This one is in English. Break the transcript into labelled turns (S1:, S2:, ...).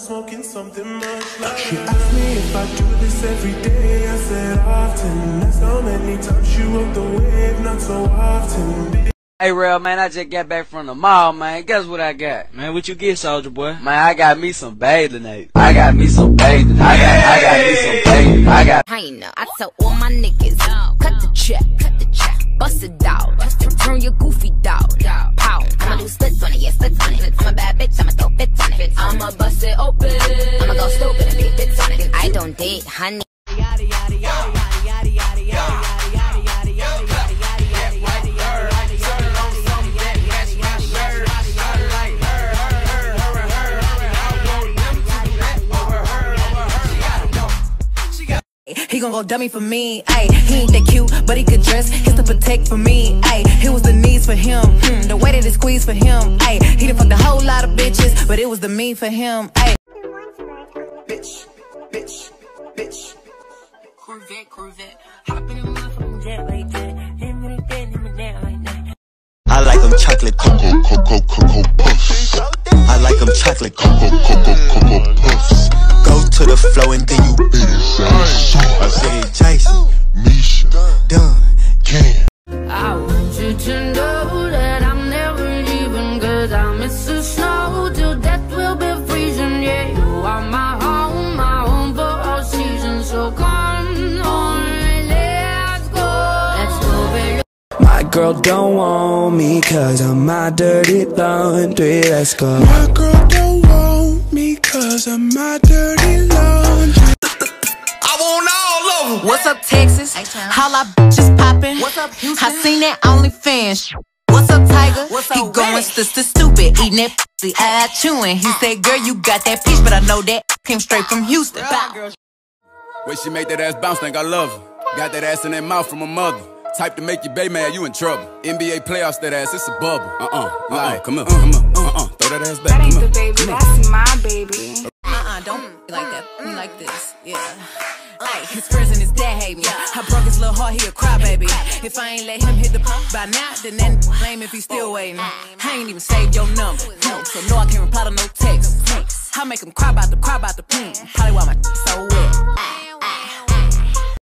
S1: smoking something much like she asked me if I do this every day. I said often. That's how many times you rode the wave, not so often.
S2: Hey, real man, I just got back from the mall, man. Guess what I got?
S3: Man, what you get, soldier boy?
S2: Man, I got me some bathing apes. I got me some bathing. I got me some bathing.
S4: I know. I tell all my niggas, cut the check, bust it out, turn your goofy dog. Pow. I'ma do splits on it, yeah, splits on it. I'm a bad bitch, I'ma throw fits on it. I'ma bust it open, I'ma go stupid and get bits on it. I don't date, honey.
S5: He gon' go dummy for me, ayy. He ain't that cute, but he could dress. He's to protect for me, ayy. It was the needs for him, the way that it squeezed for him, ayy. He done fucked a whole lot of bitches, but it was the me for him, ayy.
S1: Bitch.
S5: Corvette. Hop in the motherfucking jet like that. Him like that.
S6: I like them chocolate cocoa puffs. I like them chocolate cocoa puffs. Go to the flow and then you beat it. I say Jason, Misha, Dunn, Cam.
S4: I want you to know that I'm never leaving, cause I miss the snow till death will be freezing. Yeah, you are my home for all seasons. So come on, let's go, baby.
S7: My girl don't want me cause I'm my dirty laundry. Let's go.
S1: My girl don't want me cause I'm my dirty laundry.
S6: I want all of them.
S5: What's up, Texas? Holla, bitches poppin'. What's up, Houston? I seen that OnlyFans. What's up, Tiger? He going stupid, eating that pussy, eye chewing. He said, girl, you got that peach, but I know that came straight from Houston.
S8: When she make that ass bounce, think I love her. Got that ass in that mouth from her mother. Type to make you bae mad, you in trouble. NBA playoffs, that ass, it's a bubble. Come on, throw that ass back.
S9: That ain't the baby, that's my baby.
S5: Don't be like that. Be like this, yeah. Ay, his friends and his dad hate me. I broke his little heart, he a crybaby. If I ain't let him hit the pump by now, then that blame if he's still waiting. I ain't even saved your number, so no, I can't reply to no text. I make him cry about the probably why my so wet.